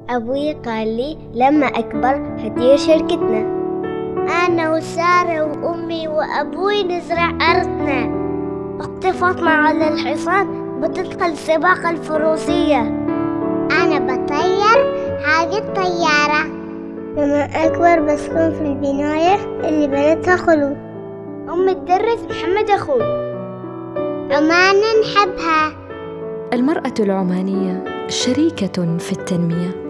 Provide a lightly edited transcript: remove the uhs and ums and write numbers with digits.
أبوي قال لي لما أكبر هدير شركتنا. أنا وسارة وأمي وأبوي نزرع أرضنا. أختي فاطمة على الحصان بتدخل سباق الفروسية. أنا بطير هذه الطيارة. لما أكبر بسكن في البناية اللي بنتها خلود. أمي تدرس محمد أخوي. عمان نحبها. المرأة العمانية شريكة في التنمية.